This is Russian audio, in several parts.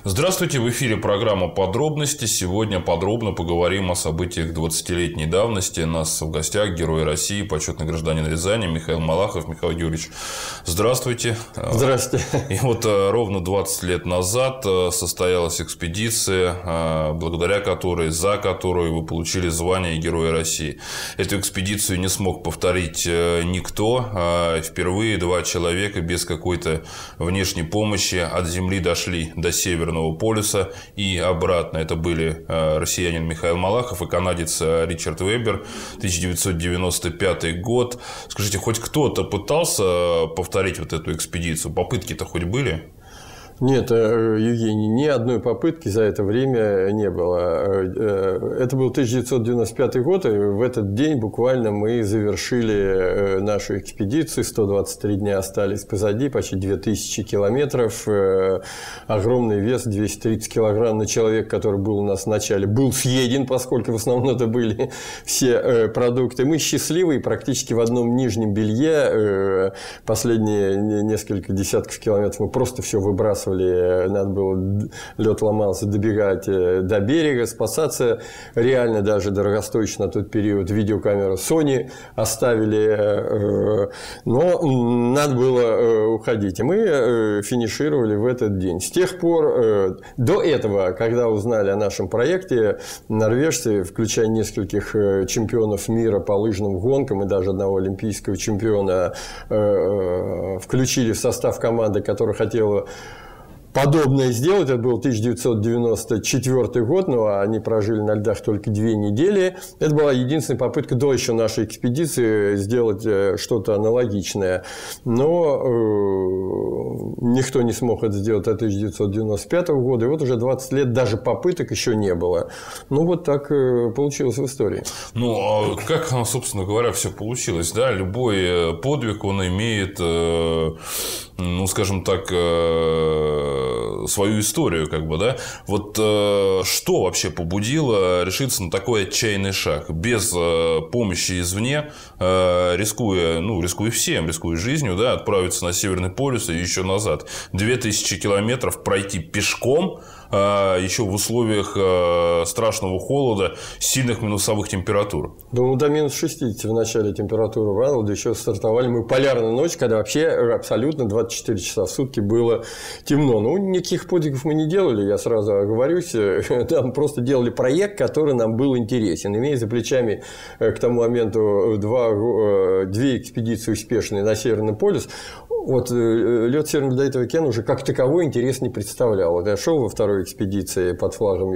Здравствуйте, в эфире программа «Подробности». Сегодня подробно поговорим о событиях 20-летней давности. У нас в гостях герой России, почетный гражданин Рязани Михаил Малахов. Михаил Юрьевич, здравствуйте. Здравствуйте. И вот ровно 20 лет назад состоялась экспедиция, благодаря которой, за которую вы получили звание Героя России. Эту экспедицию не смог повторить никто. Впервые два человека без какой-то внешней помощи от Земли дошли до Северного полюса и обратно. Это были россиянин Михаил Малахов и канадец Ричард Вебер, 1995 год. Скажите, хоть кто-то пытался повторить вот эту экспедицию? Попытки-то хоть были? Нет, Евгений, ни одной попытки за это время не было. Это был 1995 год, и в этот день буквально мы завершили нашу экспедицию. 123 дня остались позади, почти 2000 километров. Огромный вес, 230 килограмм на человека, который был у нас в начале, был съеден, поскольку в основном это были все продукты. Мы счастливые, практически в одном нижнем белье. Последние несколько десятков километров мы просто все выбрасывали. Надо было, лед ломался, добегать до берега, спасаться. Реально даже дорогостоящий на тот период видеокамеру Sony оставили. Но надо было уходить. И мы финишировали в этот день. С тех пор, до этого, когда узнали о нашем проекте, норвежцы, включая нескольких чемпионов мира по лыжным гонкам и даже одного олимпийского чемпиона, включили в состав команды, которая хотела подобное сделать. Это был 1994 год, но они прожили на льдах только 2 недели. Это была единственная попытка до еще нашей экспедиции сделать что-то аналогичное. Но никто не смог это сделать до 1995 года. И вот уже 20 лет даже попыток еще не было. Ну, вот так получилось в истории. Ну, а как, собственно говоря, все получилось? Да? Любой подвиг, он имеет, ну, скажем так, свою историю, как бы, да. Вот что вообще побудило решиться на такой отчаянный шаг? Без помощи извне, рискуя всем, рискуя жизнью, да, отправиться на Северный полюс и еще назад. 2000 километров пройти пешком, еще в условиях страшного холода, сильных минусовых температур. Ну, до минус 60 в начале температура вала, да еще стартовали мы полярную ночь, когда вообще абсолютно 24 часа в сутки было темно. Ну, никаких подвигов мы не делали, я сразу оговорюсь. Там просто делали проект, который нам был интересен. Имея за плечами к тому моменту 2 экспедиции успешные на Северный полюс, вот лед Северного ледовитого океана уже как таковой интерес не представлял. Вот я шел во второй экспедиции под флагом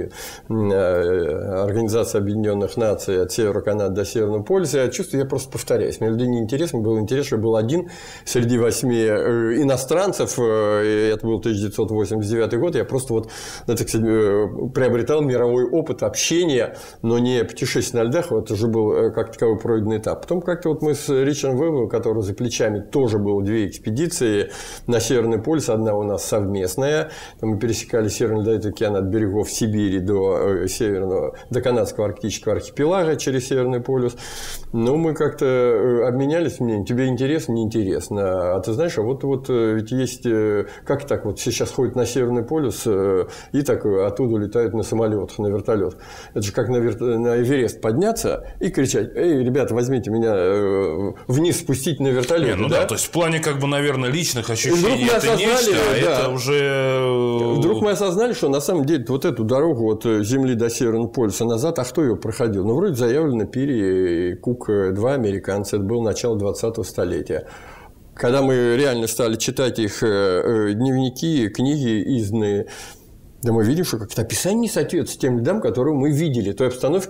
Организации Объединенных Наций от Севера Канады до Северного полюса. Я чувствую, я просто повторяюсь. Мне людей не интересно, было интересно, что я был один среди 8 иностранцев. Это был 1989 год. Я просто вот, так сказать, приобретал мировой опыт общения, но не путешествия на льдах. Вот уже был как таковой пройденный этап. Потом как-то вот мы с Ричардом Вебером, у которого за плечами тоже было 2 экспедиции на Северный полюс. Одна у нас совместная. Мы пересекали Северный ледовитый океан от берегов Сибири до канадского арктического архипелага через Северный полюс. Но мы как-то обменялись мнением. Тебе интересно, неинтересно. А ты знаешь, а вот ведь есть... Как так? Вот сейчас ходят на Северный полюс и так оттуда летают на самолетах, на вертолетах. Это же как на Эверест подняться и кричать: эй, ребята, возьмите меня вниз, спустите на вертолет. Ну да, то есть в плане, как бы, наверное, личных ощущений это нечто, а это уже... Вдруг мы осознали, что на самом деле вот эту дорогу от Земли до Северного полюса назад, а кто ее проходил? Ну, вроде заявлено Пири и Кук, 2 американца. Это было начало 20-го столетия. Когда мы реально стали читать их дневники, книги изданные, да мы видим, что как-то описание не соответствует тем льдам, которые мы видели, той обстановке,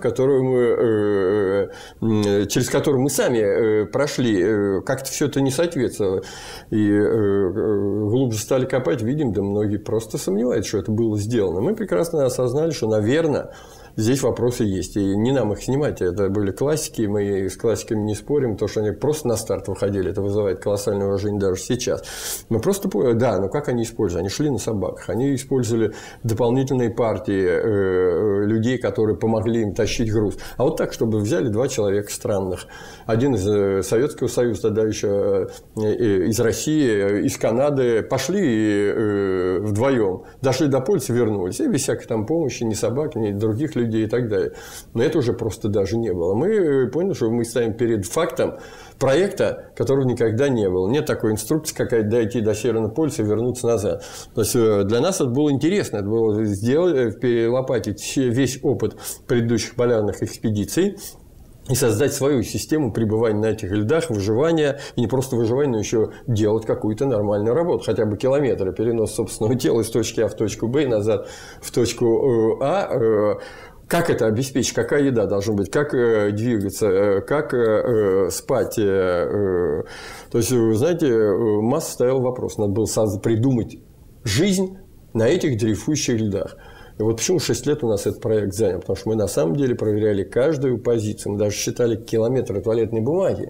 через которую мы сами прошли. Как-то все это не соответствовало. И глубже стали копать, видим, да многие просто сомневаются, что это было сделано. Мы прекрасно осознали, что, наверное, здесь вопросы есть. И не нам их снимать. Это были классики, мы с классиками не спорим. То, что они просто на старт выходили, это вызывает колоссальное уважение даже сейчас. Мы просто, да, но как они использовали? Они шли на собаках. Они использовали дополнительные партии людей, которые помогли им тащить груз. А вот так, чтобы взяли два человека странных. Один из Советского Союза, тогда еще из России, из Канады, пошли вдвоем, дошли до полиса, вернулись. И без всякой там помощи, ни собак, ни других людей и так далее. Но это уже просто даже не было. Мы поняли, что мы стоим перед фактом проекта, которого никогда не было. Нет такой инструкции, какая-то дойти до Северного полюса и вернуться назад. То есть для нас это было интересно. Это было сделать, перелопатить весь опыт предыдущих полярных экспедиций и создать свою систему пребывания на этих льдах, выживания, и не просто выживания, но еще делать какую-то нормальную работу, хотя бы километры, перенос собственного тела из точки А в точку Б и назад в точку А. Как это обеспечить? Какая еда должна быть? Как двигаться? Как спать? То есть, вы знаете, масса стоял вопрос. Надо было придумать жизнь на этих дрейфующих льдах. И вот почему 6 лет у нас этот проект занял? Потому что мы на самом деле проверяли каждую позицию. Мы даже считали километры туалетной бумаги,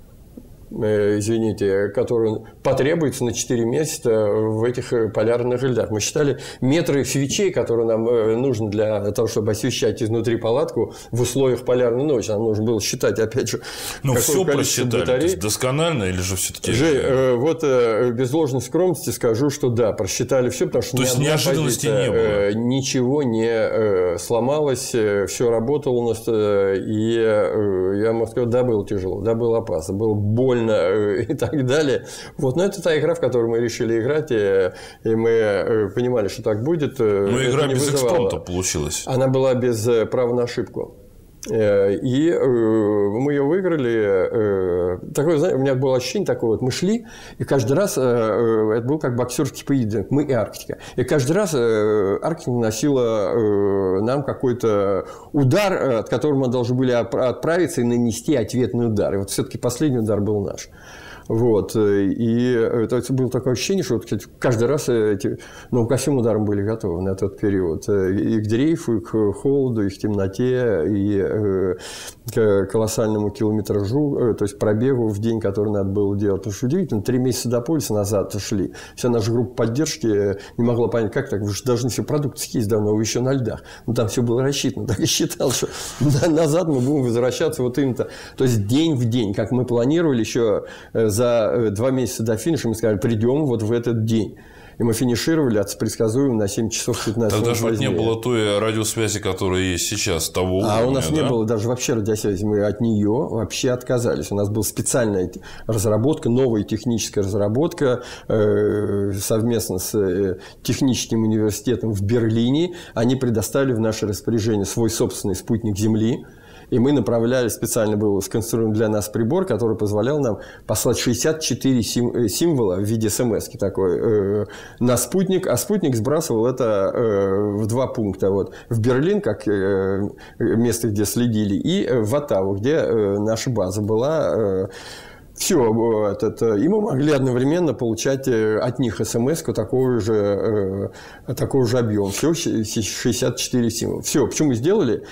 извините, которую потребуется на 4 месяца в этих полярных льдах. Мы считали метры свечей, которые нам нужны для того, чтобы освещать изнутри палатку в условиях полярной ночи. Нам нужно было считать, опять же, ну, все просчитали, то есть досконально или же все-таки... Вот без ложной скромности скажу, что да, просчитали все, потому что то есть неожиданности не было. Ничего не сломалось, все работало у нас, и я могу сказать, да, было тяжело, да, было опасно, было больно и так далее. Вот. Но это та игра, в которую мы решили играть, и мы понимали, что так будет. Но игра без экспромта получилась. Она была без права на ошибку. И мы ее выиграли. Такое, знаете, у меня было ощущение такое, вот мы шли, и каждый раз это был как боксерский поединок, мы и Арктика. И каждый раз Арктика наносила нам какой-то удар, от которого мы должны были отправиться и нанести ответный удар. И вот все-таки последний удар был наш. Вот. И это было такое ощущение, что каждый раз ко всем ударам были готовы на тот период. И к дрейфу, и к холоду, и к темноте, и к колоссальному километражу, то есть пробегу в день, который надо было делать. Потому что удивительно, 3 месяца до полюса назад шли. Вся наша группа поддержки не могла понять, как так, вы же должны все продукты съесть давно, вы еще на льдах. Ну, там все было рассчитано. Так и считал, что назад мы будем возвращаться вот именно. То есть день в день, как мы планировали еще за 2 месяца до финиша, мы сказали, придем вот в этот день. И мы финишировали предсказуемо на 7 часов 15 минут. Тогда же вот не было той радиосвязи, которая есть сейчас, того уровня. А у нас не было даже вообще радиосвязи. Мы от нее вообще отказались. У нас была специальная разработка, новая техническая разработка совместно с техническим университетом в Берлине. Они предоставили в наше распоряжение свой собственный спутник Земли. И мы направляли, специально был сконструирован для нас прибор, который позволял нам послать 64 символа в виде смс-ки такой на спутник. А спутник сбрасывал это в 2 пункта. Вот. В Берлин, как место, где следили, и в Оттаву, где наша база была. Все, и мы могли одновременно получать от них смс-ку такого же объема. Все 64 символа. Все, почему сделали?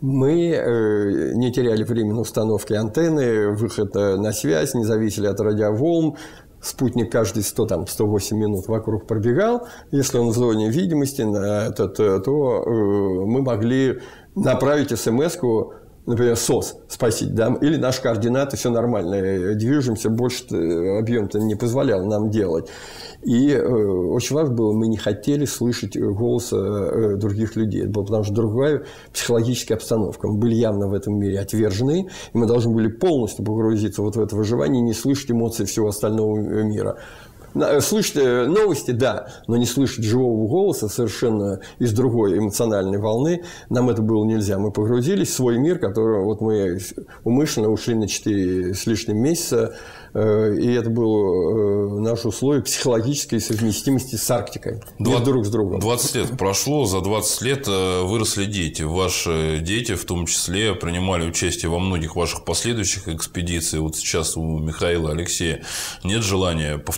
Мы не теряли время на установке антенны, выход на связь, не зависели от радиоволн. Спутник каждые 108 минут вокруг пробегал. Если он в зоне видимости, то мы могли направить смс-ку, например, СОС спросить, да, или наши координаты, все нормально, движемся, больше объем-то не позволял нам делать. И очень важно было, мы не хотели слышать голоса других людей. Это была потому что другая психологическая обстановка. Мы были явно в этом мире отвержены, и мы должны были полностью погрузиться вот в это выживание и не слышать эмоций всего остального мира. Слышать новости, да, но не слышать живого голоса совершенно из другой эмоциональной волны. Нам это было нельзя. Мы погрузились в свой мир, который вот мы умышленно ушли на 4 с лишним месяца. И это было наше условие психологической совместимости с Арктикой. Друг с другом. 20 лет прошло, за 20 лет выросли дети. Ваши дети, в том числе, принимали участие во многих ваших последующих экспедициях. Вот сейчас у Михаила, Алексея нет желания повторить путь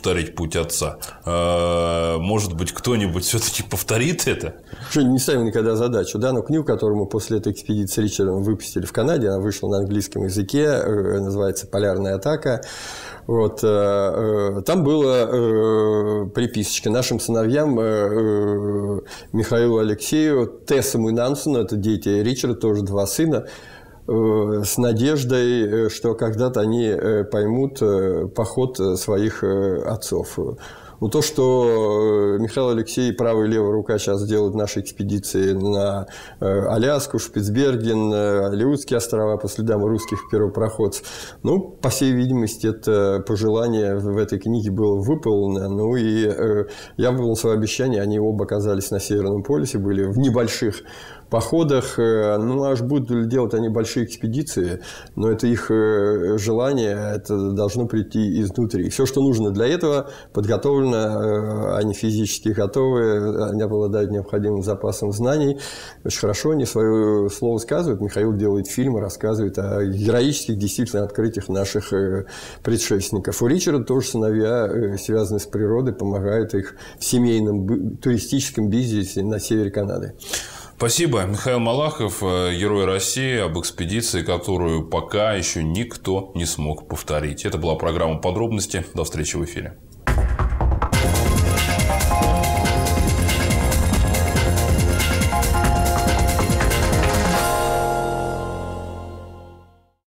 путь отца. Может быть, кто-нибудь все-таки повторит это? Не ставим никогда задачу. Да? Но книгу, которую мы после этой экспедиции Ричардом выпустили в Канаде, она вышла на английском языке, называется «Полярная атака». Вот. Там была приписочка нашим сыновьям Михаилу, Алексею, Тессому и Нансену, это дети Ричарда, тоже 2 сына, с надеждой, что когда-то они поймут поход своих отцов. Но то, что Михаил Алексей, правая и левая рука сейчас делают наши экспедиции на Аляску, Шпицберген, Алеутские острова по следам русских первопроходцев, ну, по всей видимости, это пожелание в этой книге было выполнено. Ну, и я выполнил свое обещание, они оба оказались на Северном полюсе, были в небольших походах. Ну, аж будут ли делать они большие экспедиции, но это их желание, это должно прийти изнутри. Все, что нужно для этого, подготовлено, они физически готовы, они обладают необходимым запасом знаний. Очень хорошо они свое слово сказывают. Михаил делает фильмы, рассказывает о героических действительно открытиях наших предшественников. У Ричарда тоже сыновья, связанные с природой, помогают их в семейном туристическом бизнесе на севере Канады. Спасибо. Михаил Малахов, герой России, об экспедиции, которую пока еще никто не смог повторить. Это была программа «Подробности». До встречи в эфире.